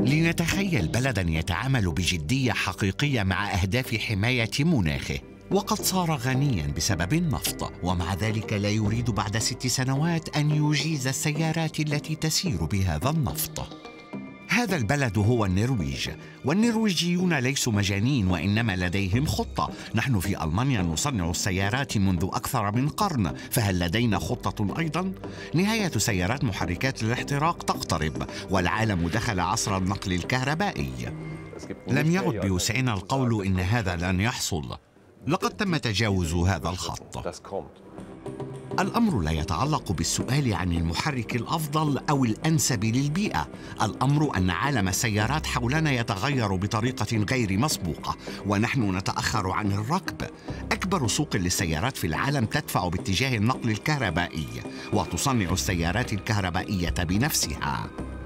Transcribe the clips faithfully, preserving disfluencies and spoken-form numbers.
لنتخيل بلداً يتعامل بجدية حقيقية مع أهداف حماية مناخه، وقد صار غنياً بسبب النفط، ومع ذلك لا يريد بعد ست سنوات أن يجيز السيارات التي تسير بهذا النفط. هذا البلد هو النرويج، والنرويجيون ليسوا مجانين وإنما لديهم خطة. نحن في ألمانيا نصنع السيارات منذ أكثر من قرن، فهل لدينا خطة أيضاً؟ نهاية سيارات محركات الاحتراق تقترب، والعالم دخل عصر النقل الكهربائي. لم يعد بوسعنا القول إن هذا لن يحصل، لقد تم تجاوز هذا الخط. الأمر لا يتعلق بالسؤال عن المحرك الأفضل أو الأنسب للبيئة، الأمر أن عالم السيارات حولنا يتغير بطريقة غير مسبوقة، ونحن نتأخر عن الركب. أكبر سوق للسيارات في العالم تدفع باتجاه النقل الكهربائي، وتصنع السيارات الكهربائية بنفسها.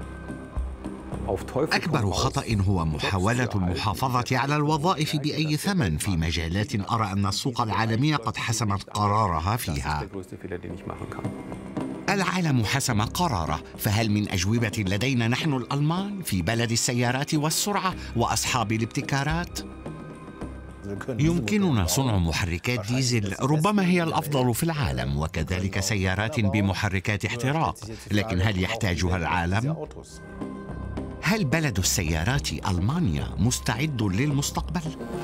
أكبر خطأ هو محاولة المحافظة على الوظائف بأي ثمن في مجالات أرى أن السوق العالمية قد حسمت قرارها فيها. العالم حسم قراره، فهل من أجوبة لدينا نحن الألمان في بلد السيارات والسرعة وأصحاب الابتكارات؟ يمكننا صنع محركات ديزل ربما هي الأفضل في العالم، وكذلك سيارات بمحركات احتراق، لكن هل يحتاجها العالم؟ هل بلد السيارات ألمانيا مستعد للمستقبل؟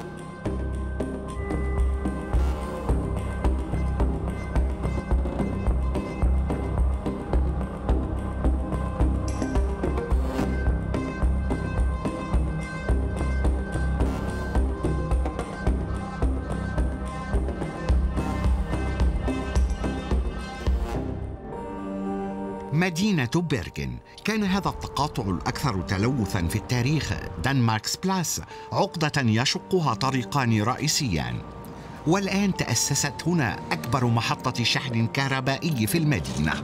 مدينة بيرغن، كان هذا التقاطع الأكثر تلوثاً في التاريخ، دنماركس بلاس، عقدة يشقها طريقان رئيسيان. والآن تأسست هنا أكبر محطة شحن كهربائي في المدينة.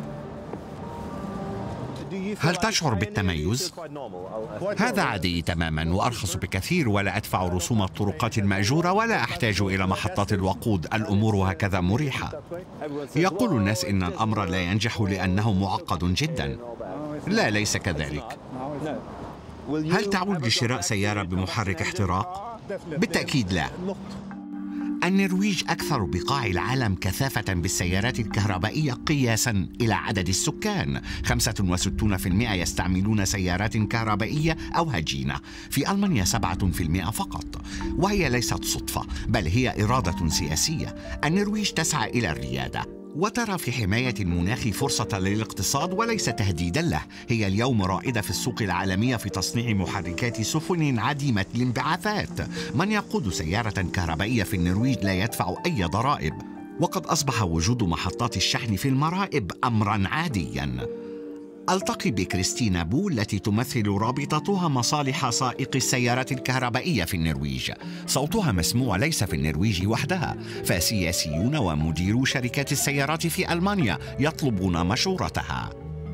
هل تشعر بالتميز؟ هذا عادي تماماً وأرخص بكثير، ولا أدفع رسوم الطرقات المأجورة ولا أحتاج إلى محطات الوقود. الأمور هكذا مريحة. يقول الناس إن الأمر لا ينجح لأنه معقد جداً. لا، ليس كذلك. هل تعود لشراء سيارة بمحرك احتراق؟ بالتأكيد لا. النرويج أكثر بقاع العالم كثافة بالسيارات الكهربائية قياساً إلى عدد السكان، خمسة وستين بالمئة يستعملون سيارات كهربائية أو هجينة، في ألمانيا سبعة بالمئة فقط. وهي ليست صدفة، بل هي إرادة سياسية. النرويج تسعى إلى الريادة وترى في حماية المناخ فرصة للاقتصاد وليس تهديداً له. هي اليوم رائدة في السوق العالمية في تصنيع محركات سفن عديمة الانبعاثات. من يقود سيارة كهربائية في النرويج لا يدفع أي ضرائب، وقد أصبح وجود محطات الشحن في المرائب أمراً عادياً. ألتقي بكريستينا بو التي تمثل رابطتها مصالح سائقي السيارات الكهربائية في النرويج. صوتها مسموع ليس في النرويج وحدها، فسياسيون ومديرو شركات السيارات في ألمانيا يطلبون مشورتها.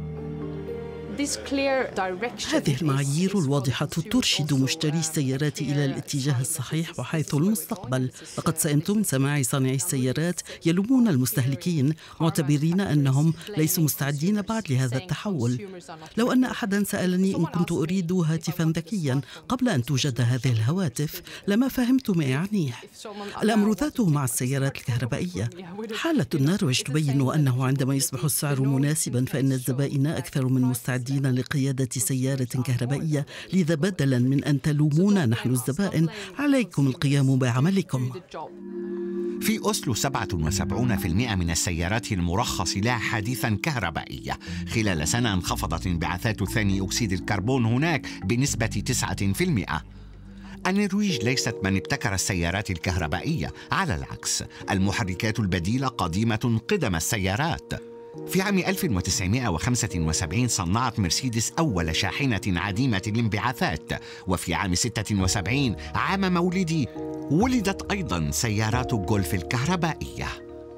هذه المعايير الواضحة ترشد مشتري السيارات إلى الاتجاه الصحيح وحيث المستقبل. لقد سئمت من سماع صانعي السيارات يلومون المستهلكين، معتبرين أنهم ليسوا مستعدين بعد لهذا التحول. لو أن أحدا سألني إن كنت أريد هاتفا ذكيا قبل أن توجد هذه الهواتف لما فهمت ما يعنيه. الأمر ذاته مع السيارات الكهربائية. حالة النرويج تبين أنه عندما يصبح السعر مناسبا فإن الزبائن أكثر من مستعدين لقيادة سيارة كهربائية. لذا بدلا من أن تلومونا نحن الزبائن، عليكم القيام بعملكم. في أوسلو سبعة وسبعين بالمئة من السيارات المرخص لها حديثاً كهربائية. خلال سنة انخفضت انبعاثات ثاني أكسيد الكربون هناك بنسبة تسعة بالمئة. النرويج ليست من ابتكر السيارات الكهربائية، على العكس، المحركات البديلة قديمة قدم السيارات. في عام ألف وتسعمئة وخمسة وسبعين صنعت مرسيدس أول شاحنة عديمة الانبعاثات، وفي عام ستة وسبعين عام مولدي ولدت أيضاً سيارات جولف الكهربائية.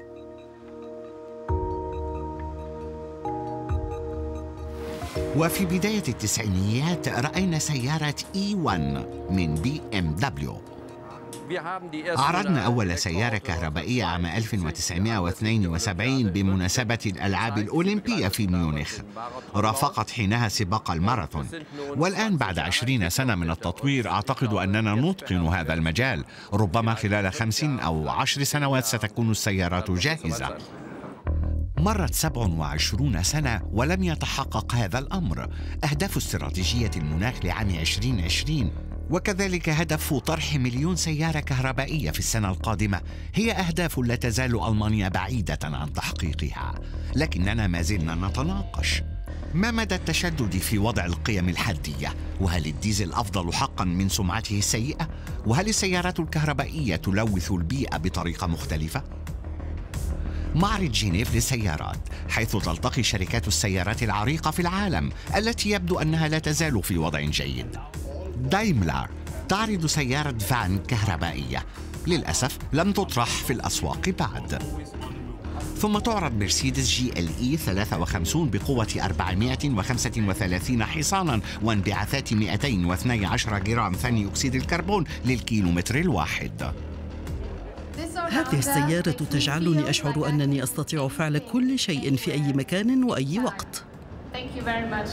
وفي بداية التسعينيات رأينا سيارة إي واحد من بي إم دبليو. عرضنا أول سيارة كهربائية عام ألف وتسعمائة واثنين وسبعين بمناسبة الألعاب الأولمبية في ميونخ. رافقت حينها سباق الماراثون، والآن بعد عشرين سنة من التطوير أعتقد أننا نتقن هذا المجال. ربما خلال خمس أو عشر سنوات ستكون السيارات جاهزة. مرت سبع وعشرون سنة ولم يتحقق هذا الأمر. أهداف استراتيجية المناخ لعام عشرين عشرين وكذلك هدف طرح مليون سيارة كهربائية في السنة القادمة هي أهداف لا تزال ألمانيا بعيدة عن تحقيقها، لكننا ما زلنا نتناقش. ما مدى التشدد في وضع القيم الحدية؟ وهل الديزل أفضل حقا من سمعته السيئة؟ وهل السيارات الكهربائية تلوث البيئة بطريقة مختلفة؟ معرض جنيف للسيارات، حيث تلتقي شركات السيارات العريقة في العالم التي يبدو أنها لا تزال في وضع جيد. دايملر تعرض سيارة فان كهربائية، للأسف لم تطرح في الأسواق بعد. ثم تعرض مرسيدس جي ال إي ثلاثة وخمسين بقوة أربعمائة وخمسة وثلاثين حصانا وانبعاثات مئتين واثني عشر جرام ثاني أكسيد الكربون للكيلومتر الواحد. هذه السيارة تجعلني أشعر أنني أستطيع فعل كل شيء في أي مكان وأي وقت. Thank you very much.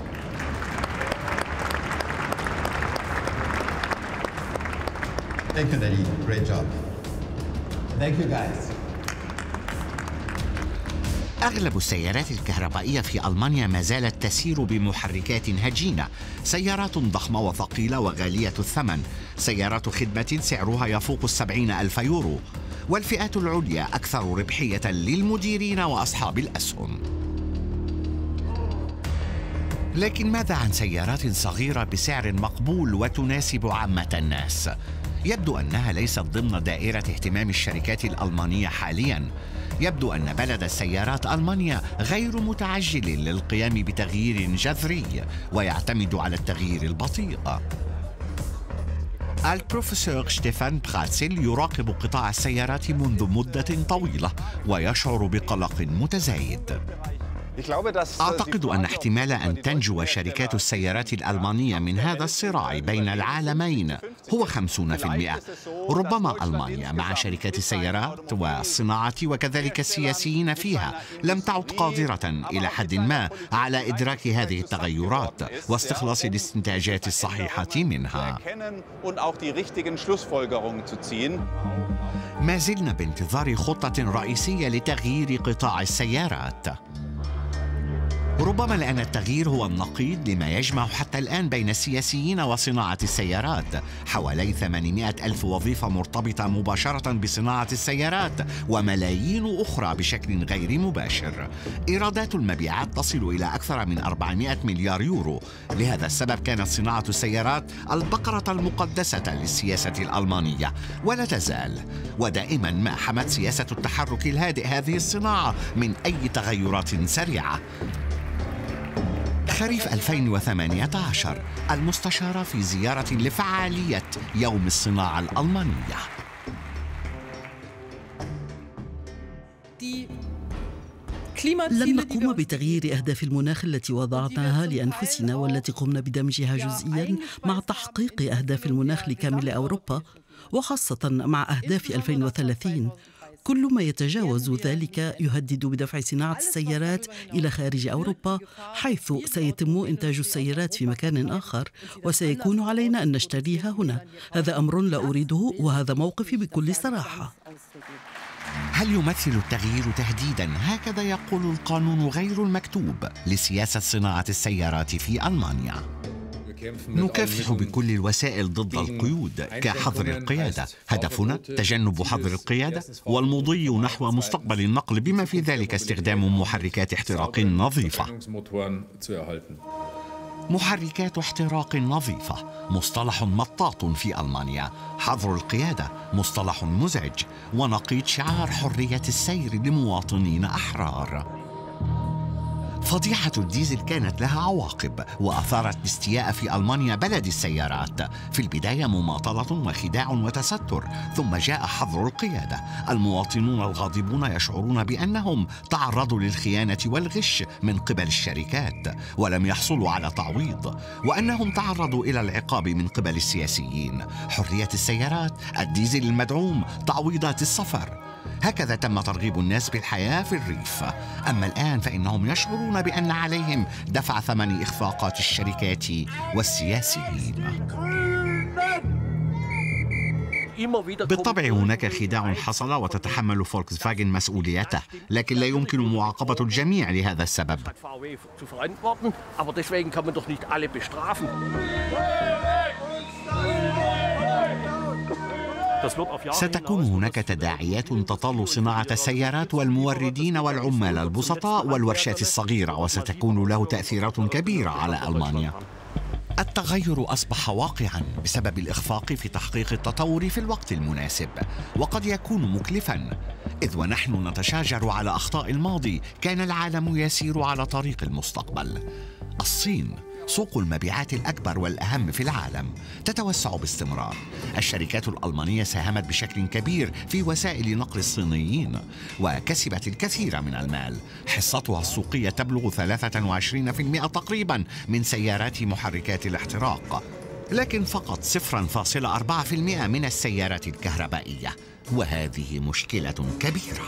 Thank you, Nelly. Great job. Thank you, guys. أغلب السيارات الكهربائية في ألمانيا ما زالت تسير بمحركات هجينة، سيارات ضخمة وثقيلة وغالية الثمن، سيارات خدمة سعرها يفوق السبعين ألف يورو، والفئات العليا أكثر ربحية للمديرين وأصحاب الأسهم. لكن ماذا عن سيارات صغيرة بسعر مقبول وتناسب عامة الناس؟ يبدو أنها ليست ضمن دائرة اهتمام الشركات الألمانية حالياً. يبدو أن بلد السيارات ألمانيا غير متعجل للقيام بتغيير جذري ويعتمد على التغيير البطيء. البروفيسور شتيفان براتسيل يراقب قطاع السيارات منذ مدة طويلة ويشعر بقلق متزايد. أعتقد أن احتمال أن تنجو شركات السيارات الألمانية من هذا الصراع بين العالمين هو خمسين بالمئة. ربما ألمانيا مع شركات السيارات والصناعة وكذلك السياسيين فيها لم تعد قادرة إلى حد ما على إدراك هذه التغيرات واستخلاص الاستنتاجات الصحيحة منها. ما زلنا بانتظار خطة رئيسية لتغيير قطاع السيارات. ربما لأن التغيير هو النقيض لما يجمع حتى الآن بين السياسيين وصناعة السيارات، حوالي ثمانمائة ألف وظيفة مرتبطة مباشرة بصناعة السيارات وملايين أخرى بشكل غير مباشر. إيرادات المبيعات تصل إلى أكثر من أربعمائة مليار يورو. لهذا السبب كانت صناعة السيارات البقرة المقدسة للسياسة الألمانية ولا تزال، ودائما ما حمت سياسة التحرك الهادئ هذه الصناعة من أي تغيرات سريعة. خريف ألفين وثمانية عشر، المستشارة في زيارة لفعالية يوم الصناعة الألمانية. لن نقوم بتغيير أهداف المناخ التي وضعناها لأنفسنا والتي قمنا بدمجها جزئياً مع تحقيق أهداف المناخ لكامل أوروبا، وخاصة مع أهداف ألفين وثلاثين. كل ما يتجاوز ذلك يهدد بدفع صناعة السيارات إلى خارج أوروبا، حيث سيتم إنتاج السيارات في مكان آخر وسيكون علينا أن نشتريها هنا. هذا أمر لا أريده وهذا موقفي بكل صراحة. هل يمثل التغيير تهديداً؟ هكذا يقول القانون غير المكتوب لسياسة صناعة السيارات في ألمانيا. نكافح بكل الوسائل ضد القيود كحظر القيادة. هدفنا تجنب حظر القيادة والمضي نحو مستقبل النقل بما في ذلك استخدام محركات احتراق نظيفة. محركات احتراق نظيفة مصطلح مطاط في ألمانيا، حظر القيادة مصطلح مزعج، ونقيض شعار حرية السير لمواطنين أحرار. فضيحة الديزل كانت لها عواقب وأثارت الاستياء في ألمانيا بلد السيارات. في البداية مماطلة وخداع وتستر، ثم جاء حظر القيادة. المواطنون الغاضبون يشعرون بأنهم تعرضوا للخيانة والغش من قبل الشركات ولم يحصلوا على تعويض، وأنهم تعرضوا إلى العقاب من قبل السياسيين. حرية السيارات، الديزل المدعوم، تعويضات السفر. هكذا تم ترغيب الناس بالحياة في الريف. أما الآن فإنهم يشعرون بأن عليهم دفع ثمن إخفاقات الشركات والسياسيين. بالطبع هناك خداع حصل وتتحمل فولكس فاجن مسؤوليته، لكن لا يمكن معاقبة الجميع لهذا السبب. ستكون هناك تداعيات تطال صناعة السيارات والموردين والعمال البسطاء والورشات الصغيرة، وستكون له تأثيرات كبيرة على ألمانيا. التغير أصبح واقعاً بسبب الإخفاق في تحقيق التطور في الوقت المناسب، وقد يكون مكلفاً، إذ ونحن نتشاجر على أخطاء الماضي كان العالم يسير على طريق المستقبل. الصين سوق المبيعات الأكبر والأهم في العالم، تتوسع باستمرار. الشركات الألمانية ساهمت بشكل كبير في وسائل نقل الصينيين وكسبت الكثير من المال. حصتها السوقية تبلغ ثلاثة وعشرين بالمئة تقريبا من سيارات محركات الاحتراق، لكن فقط صفر فاصلة أربعة بالمئة من السيارات الكهربائية، وهذه مشكلة كبيرة.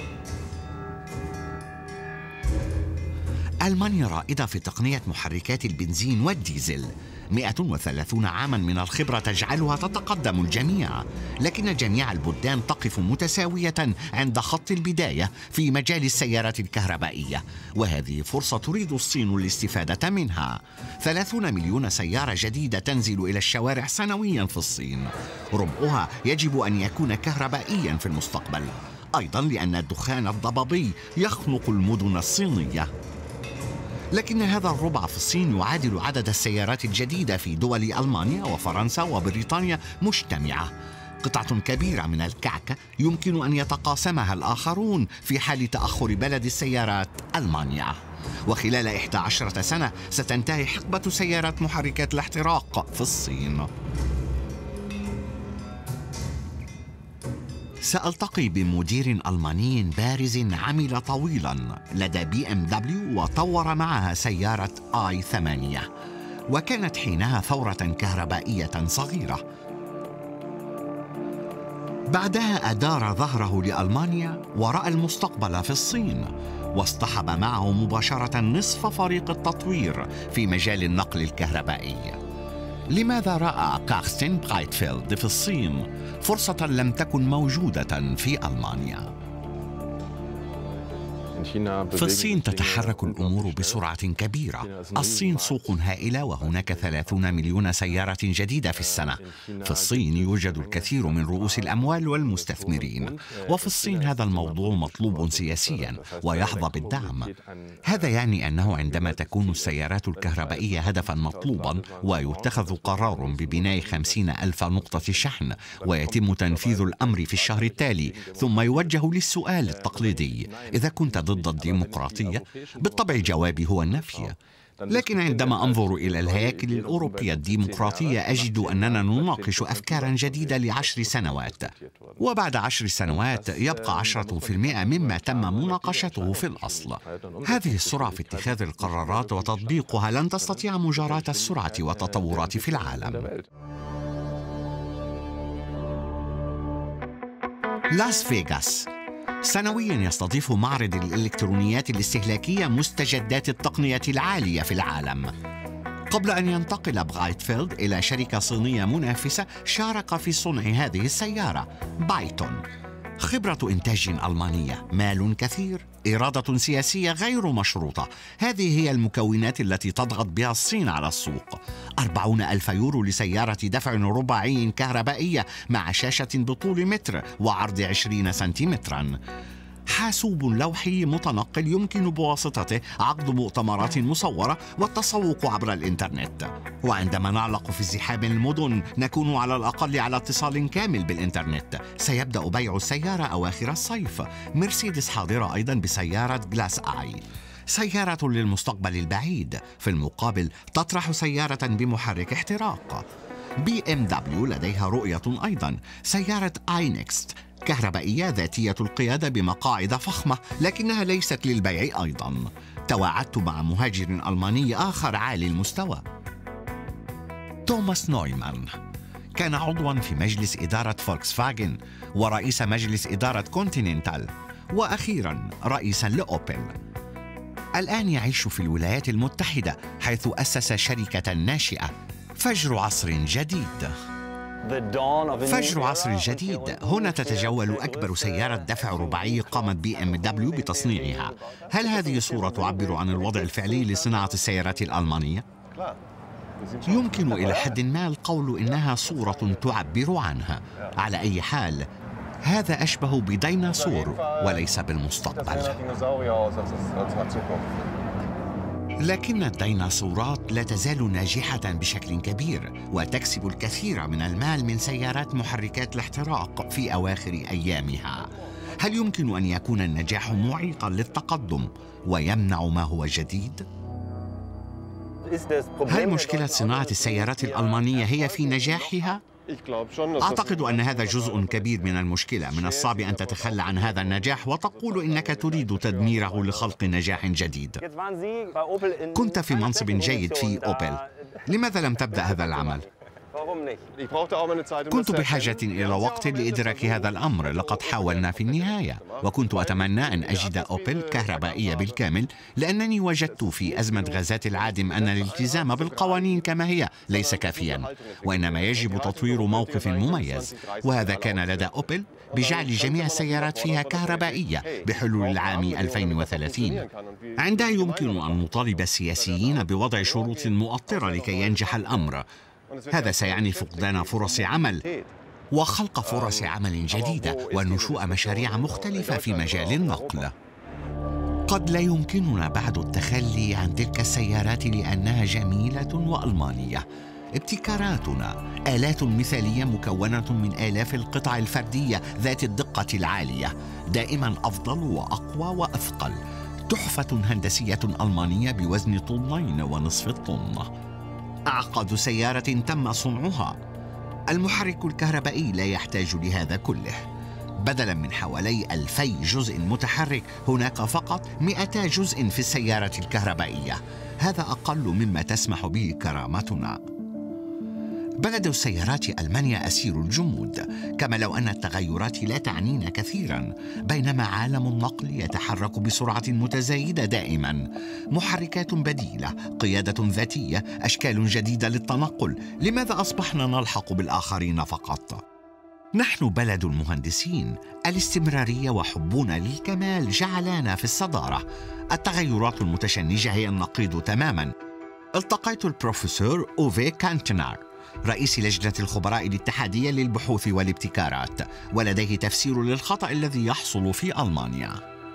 ألمانيا رائدة في تقنية محركات البنزين والديزل. مئة وثلاثين عاما من الخبرة تجعلها تتقدم الجميع، لكن جميع البلدان تقف متساوية عند خط البداية في مجال السيارات الكهربائية، وهذه فرصة تريد الصين الاستفادة منها. ثلاثون مليون سيارة جديدة تنزل إلى الشوارع سنويا في الصين، ربعها يجب أن يكون كهربائيا في المستقبل، أيضا لأن الدخان الضبابي يخنق المدن الصينية. لكن هذا الربع في الصين يعادل عدد السيارات الجديدة في دول ألمانيا وفرنسا وبريطانيا مجتمعة. قطعة كبيرة من الكعكة يمكن أن يتقاسمها الآخرون في حال تأخر بلد السيارات ألمانيا. وخلال إحدى عشرة سنة ستنتهي حقبة سيارات محركات الاحتراق في الصين. سألتقي بمدير ألماني بارز عمل طويلا لدى بي ام دبليو وطور معها سيارة آي ثمانية، وكانت حينها ثورة كهربائية صغيرة. بعدها أدار ظهره لألمانيا ورأى المستقبل في الصين، واصطحب معه مباشرة نصف فريق التطوير في مجال النقل الكهربائي. لماذا رأى كارستين برايتفيلد في الصين فرصة لم تكن موجودة في ألمانيا؟ في الصين تتحرك الأمور بسرعة كبيرة. الصين سوق هائلة وهناك ثلاثون مليون سيارة جديدة في السنة. في الصين يوجد الكثير من رؤوس الأموال والمستثمرين، وفي الصين هذا الموضوع مطلوب سياسيا ويحظى بالدعم. هذا يعني أنه عندما تكون السيارات الكهربائية هدفا مطلوبا ويتخذ قرار ببناء خمسين ألف نقطة شحن ويتم تنفيذ الأمر في الشهر التالي، ثم يوجه للسؤال التقليدي: إذا كنت ضد الديمقراطية؟ بالطبع جوابي هو النفي. لكن عندما أنظر إلى الهياكل الأوروبية الديمقراطية أجد أننا نناقش أفكارا جديدة لعشر سنوات، وبعد عشر سنوات يبقى عشرة في المئة مما تم مناقشته في الأصل. هذه السرعة في اتخاذ القرارات وتطبيقها لن تستطيع مجاراة السرعة والتطورات في العالم. لاس فيغاس سنويا يستضيف معرض الإلكترونيات الاستهلاكية مستجدات التقنية العالية في العالم. قبل أن ينتقل برايتفيلد إلى شركة صينية منافسة شارك في صنع هذه السيارة بايتون. خبرة إنتاج ألمانية، مال كثير، إرادة سياسية غير مشروطة، هذه هي المكونات التي تضغط بها الصين على السوق. أربعون ألف يورو لسيارة دفع رباعي كهربائية مع شاشة بطول متر وعرض عشرين سنتيمترا. حاسوب لوحي متنقل يمكن بواسطته عقد مؤتمرات مصورة والتسوق عبر الإنترنت. وعندما نعلق في ازدحام المدن نكون على الأقل على اتصال كامل بالإنترنت. سيبدأ بيع السيارة أواخر الصيف. مرسيدس حاضرة أيضا بسيارة جلاس آي. سيارة للمستقبل البعيد، في المقابل تطرح سيارة بمحرك احتراق. بي إم دبليو لديها رؤية أيضا، سيارة آي نيكست كهربائية ذاتية القيادة بمقاعد فخمة، لكنها ليست للبيع أيضا. تواعدت مع مهاجر ألماني آخر عالي المستوى، توماس نويمان. كان عضوا في مجلس إدارة فولكس فاجن ورئيس مجلس إدارة كونتيننتال، وأخيرا رئيسا لأوبل. الآن يعيش في الولايات المتحدة، حيث أسس شركة ناشئة. فجر عصر جديد. فجر عصر جديد. هنا تتجول أكبر سيارة دفع رباعي قامت بي إم دبليو بتصنيعها. هل هذه صورة تعبر عن الوضع الفعلي لصناعة السيارات الألمانية؟ يمكن إلى حد ما القول إنها صورة تعبر عنها. على أي حال، هذا أشبه بديناصور وليس بالمستقبل. لكن الديناصورات لا تزال ناجحة بشكل كبير، وتكسب الكثير من المال من سيارات محركات الاحتراق في أواخر أيامها. هل يمكن أن يكون النجاح معيقاً للتقدم ويمنع ما هو جديد؟ هل مشكلة صناعة السيارات الألمانية هي في نجاحها؟ أعتقد أن هذا جزء كبير من المشكلة. من الصعب أن تتخلى عن هذا النجاح وتقول إنك تريد تدميره لخلق نجاح جديد. كنت في منصب جيد في أوبل، لماذا لم تبدأ هذا العمل؟ كنت بحاجة إلى وقت لإدراك هذا الأمر. لقد حاولنا في النهاية، وكنت أتمنى أن أجد أوبل كهربائية بالكامل، لأنني وجدت في أزمة غازات العادم أن الالتزام بالقوانين كما هي ليس كافيا، وإنما يجب تطوير موقف مميز، وهذا كان لدى أوبل بجعل جميع السيارات فيها كهربائية بحلول العام ألفين وثلاثين. عندها يمكن أن نطالب السياسيين بوضع شروط مؤطرة لكي ينجح الأمر. هذا سيعني فقدان فرص عمل وخلق فرص عمل جديدة ونشوء مشاريع مختلفة في مجال النقل. قد لا يمكننا بعد التخلي عن تلك السيارات لأنها جميلة وألمانية. ابتكاراتنا آلات مثالية مكونة من آلاف القطع الفردية ذات الدقة العالية، دائما أفضل وأقوى وأثقل. تحفة هندسية ألمانية بوزن طنين ونصف الطن. أعقد سيارة تم صنعها. المحرك الكهربائي لا يحتاج لهذا كله. بدلاً من حوالي ألفي جزء متحرك، هناك فقط مئتا جزء في السيارة الكهربائية. هذا أقل مما تسمح به كرامتنا. بلد السيارات ألمانيا أسير الجمود، كما لو أن التغيرات لا تعنينا كثيراً، بينما عالم النقل يتحرك بسرعة متزايدة دائماً. محركات بديلة، قيادة ذاتية، أشكال جديدة للتنقل. لماذا أصبحنا نلحق بالآخرين فقط؟ نحن بلد المهندسين. الاستمرارية وحبنا للكمال جعلانا في الصدارة. التغيرات المتشنجة هي النقيض تماماً. التقيت البروفيسور أوفي كانتنار، رئيس لجنة الخبراء الاتحادية للبحوث والابتكارات، ولديه تفسير للخطأ الذي يحصل في ألمانيا.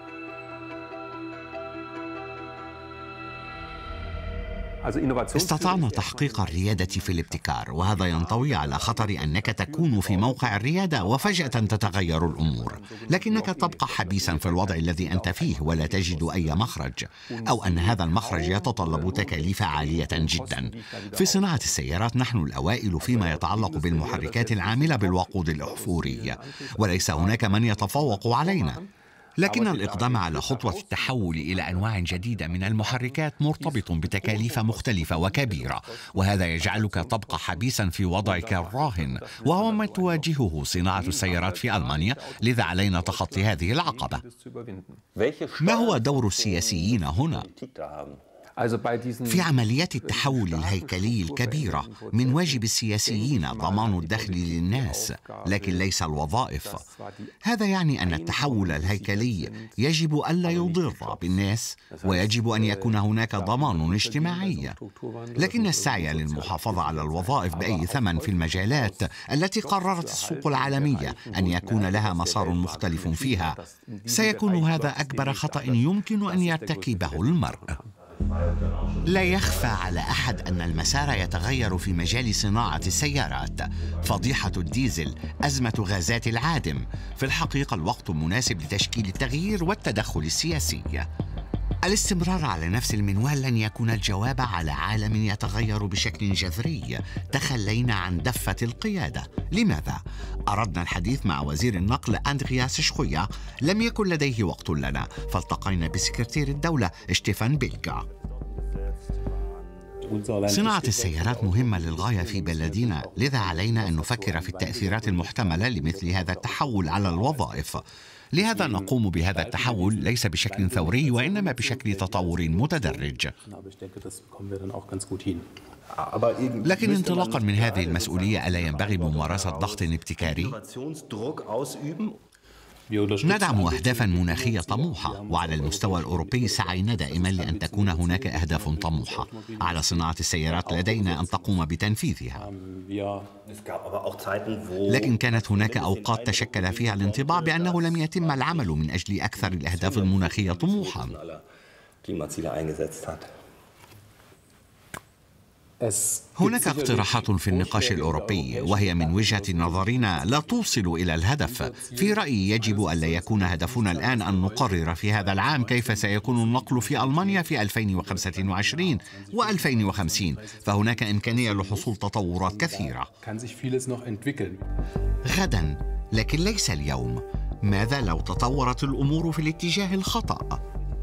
استطعنا تحقيق الريادة في الابتكار، وهذا ينطوي على خطر أنك تكون في موقع الريادة وفجأة تتغير الأمور، لكنك تبقى حبيسا في الوضع الذي أنت فيه ولا تجد أي مخرج، أو أن هذا المخرج يتطلب تكاليف عالية جدا. في صناعة السيارات نحن الأوائل فيما يتعلق بالمحركات العاملة بالوقود الأحفوري، وليس هناك من يتفوق علينا. لكن الإقدام على خطوة التحول إلى أنواع جديدة من المحركات مرتبط بتكاليف مختلفة وكبيرة، وهذا يجعلك تبقى حبيسا في وضعك الراهن، وهو ما تواجهه صناعة السيارات في ألمانيا. لذا علينا تخطي هذه العقبة. ما هو دور السياسيين هنا؟ في عمليات التحول الهيكلي الكبيرة من واجب السياسيين ضمان الدخل للناس، لكن ليس الوظائف. هذا يعني أن التحول الهيكلي يجب ألا يضر بالناس، ويجب أن يكون هناك ضمان اجتماعي. لكن السعي للمحافظة على الوظائف بأي ثمن في المجالات التي قررت السوق العالمية أن يكون لها مسار مختلف فيها، سيكون هذا أكبر خطأ يمكن أن يرتكبه المرء. لا يخفى على أحد أن المسار يتغير في مجال صناعة السيارات. فضيحة الديزل، أزمة غازات العادم، في الحقيقة الوقت مناسب لتشكيل التغيير والتدخل السياسي. الاستمرار على نفس المنوال لن يكون الجواب على عالم يتغير بشكل جذري. تخلينا عن دفة القيادة. لماذا؟ أردنا الحديث مع وزير النقل أندرياس شخويا، لم يكن لديه وقت لنا، فالتقينا بسكرتير الدولة ستيفان بيلكا. صناعة السيارات مهمة للغاية في بلدنا، لذا علينا أن نفكر في التأثيرات المحتملة لمثل هذا التحول على الوظائف. لهذا نقوم بهذا التحول ليس بشكل ثوري وإنما بشكل تطور متدرج. لكن انطلاقا من هذه المسؤولية ألا ينبغي ممارسة ضغط ابتكاري؟ ندعم أهدافا مناخية طموحة، وعلى المستوى الأوروبي سعينا دائما لأن تكون هناك أهداف طموحة. على صناعة السيارات لدينا أن تقوم بتنفيذها، لكن كانت هناك أوقات تشكل فيها الانطباع بأنه لم يتم العمل من أجل أكثر الأهداف المناخية طموحا. هناك اقتراحات في النقاش الأوروبي وهي من وجهة نظرنا لا توصل إلى الهدف. في رأيي يجب ألا يكون هدفنا الآن أن نقرر في هذا العام كيف سيكون النقل في ألمانيا في ألفين وخمسة وعشرين وألفين وخمسين، فهناك إمكانية لحصول تطورات كثيرة غدا، لكن ليس اليوم. ماذا لو تطورت الأمور في الاتجاه الخطأ؟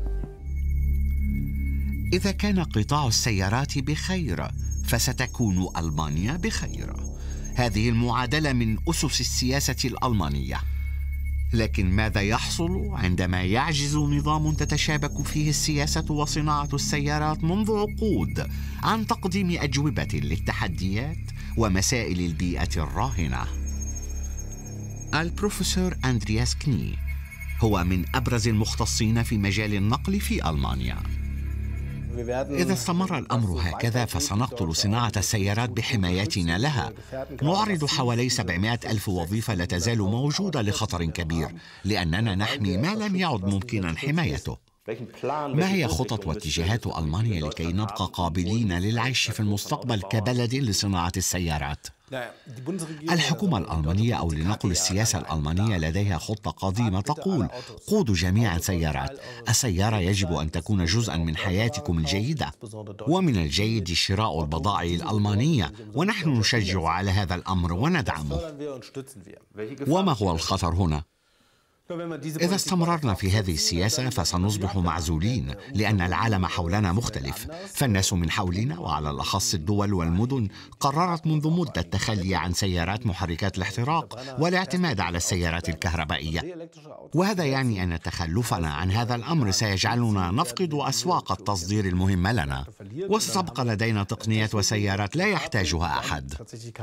إذا كان قطاع السيارات بخير فستكون ألمانيا بخير. هذه المعادلة من أسس السياسة الألمانية. لكن ماذا يحصل عندما يعجز نظام تتشابك فيه السياسة وصناعة السيارات منذ عقود عن تقديم أجوبة للتحديات ومسائل البيئة الراهنة؟ البروفيسور أندرياس كني هو من أبرز المختصين في مجال النقل في ألمانيا. إذا استمر الأمر هكذا فسنقتل صناعة السيارات بحمايتنا لها. نعرض حوالي سبعمائة ألف وظيفة لا تزال موجودة لخطر كبير لأننا نحمي ما لم يعد ممكنا حمايته. ما هي خطط واتجاهات ألمانيا لكي نبقى قابلين للعيش في المستقبل كبلد لصناعة السيارات؟ الحكومة الألمانية أو لنقل السياسة الألمانية لديها خطة قديمة تقول: قودوا جميعا سيارات. السيارة يجب أن تكون جزءا من حياتكم الجيدة، ومن الجيد شراء البضائع الألمانية، ونحن نشجع على هذا الأمر وندعمه. وما هو الخطر هنا؟ إذا استمررنا في هذه السياسة فسنصبح معزولين، لأن العالم حولنا مختلف، فالناس من حولنا وعلى الأخص الدول والمدن قررت منذ مدة التخلي عن سيارات محركات الاحتراق والاعتماد على السيارات الكهربائية. وهذا يعني أن تخلفنا عن هذا الأمر سيجعلنا نفقد أسواق التصدير المهمة لنا، وستبقى لدينا تقنيات وسيارات لا يحتاجها أحد.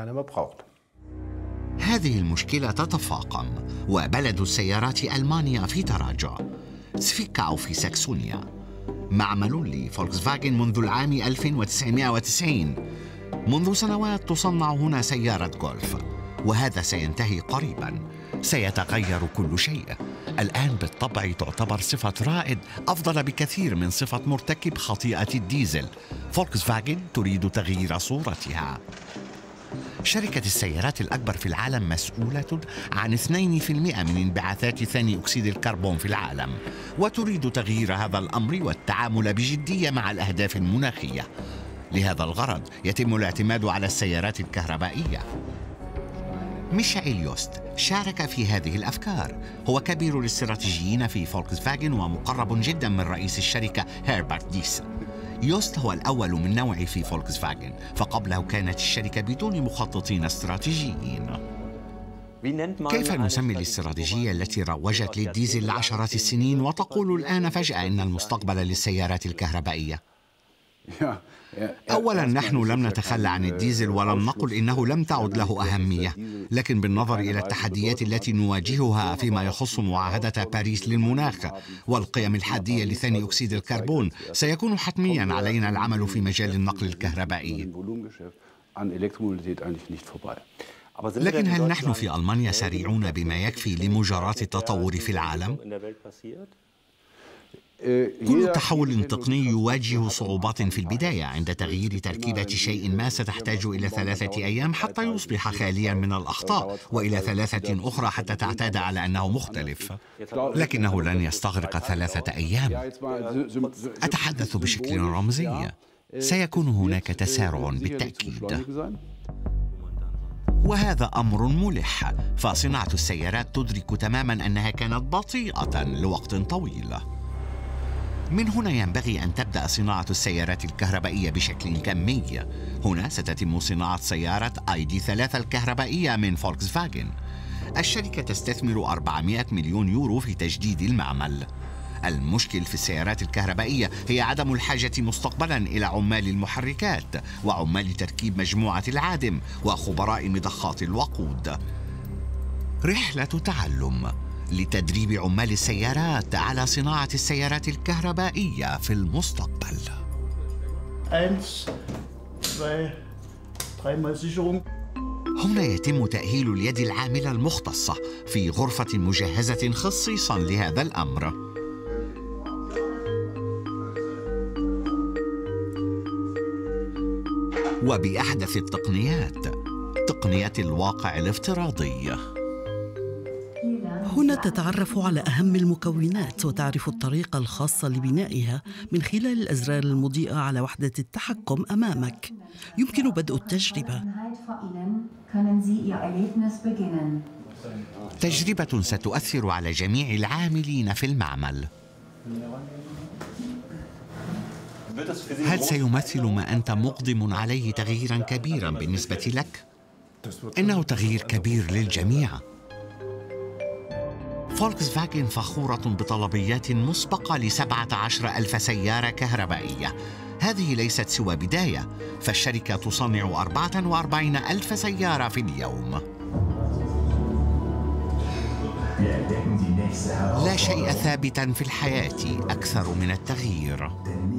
هذه المشكلة تتفاقم، وبلد السيارات ألمانيا في تراجع. سفيكاو في ساكسونيا معمل لفولكسفاجن منذ العام ألف وتسعمائة وتسعين. منذ سنوات تصنع هنا سيارة جولف، وهذا سينتهي قريبا. سيتغير كل شيء. الآن بالطبع تعتبر صفة رائد أفضل بكثير من صفة مرتكب خطيئة الديزل. فولكسفاجن تريد تغيير صورتها. شركة السيارات الأكبر في العالم مسؤولة عن اثنين بالمئة من انبعاثات ثاني أكسيد الكربون في العالم، وتريد تغيير هذا الأمر والتعامل بجدية مع الأهداف المناخية. لهذا الغرض يتم الاعتماد على السيارات الكهربائية. ميشائيل يوست شارك في هذه الأفكار. هو كبير الاستراتيجيين في فولكسفاجن ومقرب جدا من رئيس الشركة هيربرت ديس. يوست هو الأول من نوعه في فولكسفاجن، فقبله كانت الشركة بدون مخططين استراتيجيين. كيف نسمي الاستراتيجية التي روجت للديزل لعشرات السنين وتقول الآن فجأة إن المستقبل للسيارات الكهربائية؟ أولا، نحن لم نتخلى عن الديزل ولم نقل إنه لم تعد له أهمية، لكن بالنظر إلى التحديات التي نواجهها فيما يخص معاهدة باريس للمناخ والقيم الحادية لثاني أكسيد الكربون، سيكون حتميا علينا العمل في مجال النقل الكهربائي. لكن هل نحن في ألمانيا سريعون بما يكفي لمجاراة التطور في العالم؟ كل تحول تقني يواجه صعوبات في البداية. عند تغيير تركيبة شيء ما ستحتاج إلى ثلاثة أيام حتى يصبح خاليا من الأخطاء، وإلى ثلاثة أخرى حتى تعتاد على أنه مختلف، لكنه لن يستغرق ثلاثة أيام. أتحدث بشكل رمزي، سيكون هناك تسارع بالتأكيد، وهذا أمر ملح، فصناعة السيارات تدرك تماما أنها كانت بطيئة لوقت طويل. من هنا ينبغي أن تبدأ صناعة السيارات الكهربائية بشكل كمي. هنا ستتم صناعة سيارة آي دي ثلاثة الكهربائية من فولكس فاجن. الشركة تستثمر أربعمائة مليون يورو في تجديد المعمل. المشكل في السيارات الكهربائية هي عدم الحاجة مستقبلا إلى عمال المحركات وعمال تركيب مجموعة العادم وخبراء مضخات الوقود. رحلة تعلم لتدريب عمال السيارات على صناعة السيارات الكهربائية في المستقبل. هنا يتم تأهيل اليد العاملة المختصة في غرفة مجهزة خصيصا لهذا الأمر. وبأحدث التقنيات، تقنية الواقع الافتراضي. هنا تتعرف على أهم المكونات وتعرف الطريقة الخاصة لبنائها من خلال الأزرار المضيئة على وحدة التحكم أمامك. يمكن بدء التجربة. تجربة ستؤثر على جميع العاملين في المعمل. هل سيمثل ما أنت مقدم عليه تغييراً كبيراً بالنسبة لك؟ إنه تغيير كبير للجميع. فولكس فاجن فخورة بطلبيات مسبقة لسبعة عشر ألف سيارة كهربائية. هذه ليست سوى بداية، فالشركة تصنع أربعة وأربعين ألف سيارة في اليوم. لا شيء ثابتا في الحياة أكثر من التغيير.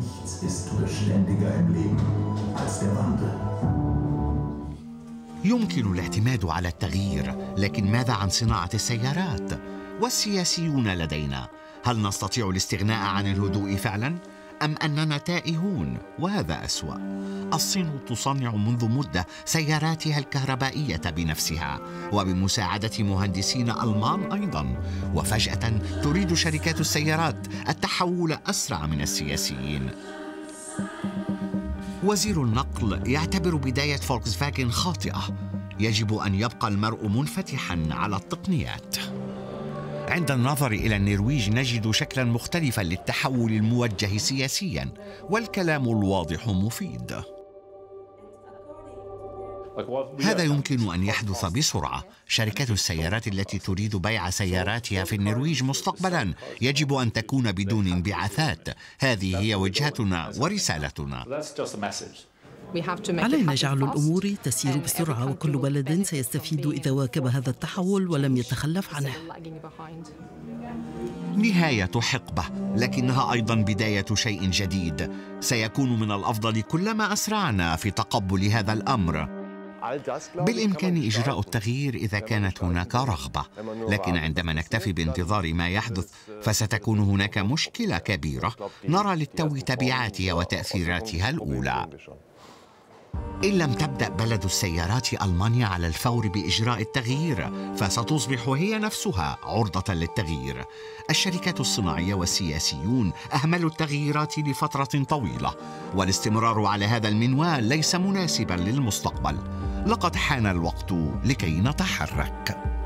يمكن الاعتماد على التغيير، لكن ماذا عن صناعة السيارات؟ والسياسيون لدينا، هل نستطيع الاستغناء عن الهدوء فعلا؟ أم أننا تائهون؟ وهذا أسوأ. الصين تصنع منذ مدة سياراتها الكهربائية بنفسها وبمساعدة مهندسين ألمان أيضا، وفجأة تريد شركات السيارات التحول أسرع من السياسيين. وزير النقل يعتبر بداية فولكس فاجن خاطئة. يجب أن يبقى المرء منفتحا على التقنيات. عند النظر إلى النرويج نجد شكلاً مختلفاً للتحول الموجه سياسياً، والكلام الواضح مفيد. هذا يمكن أن يحدث بسرعة. شركات السيارات التي تريد بيع سياراتها في النرويج مستقبلاً يجب أن تكون بدون انبعاثات. هذه هي وجهتنا ورسالتنا. علينا جعل الأمور تسير بسرعة، وكل بلد سيستفيد إذا واكب هذا التحول ولم يتخلف عنه. نهاية حقبة، لكنها أيضا بداية شيء جديد. سيكون من الأفضل كلما أسرعنا في تقبل هذا الأمر. بالإمكان إجراء التغيير إذا كانت هناك رغبة، لكن عندما نكتفي بانتظار ما يحدث فستكون هناك مشكلة كبيرة نرى للتو تبعاتها وتأثيراتها الأولى. إن لم تبدأ بلد السيارات ألمانيا على الفور بإجراء التغيير، فستصبح هي نفسها عرضة للتغيير. الشركات الصناعية والسياسيون أهملوا التغييرات لفترة طويلة، والاستمرار على هذا المنوال ليس مناسباً للمستقبل. لقد حان الوقت لكي نتحرك.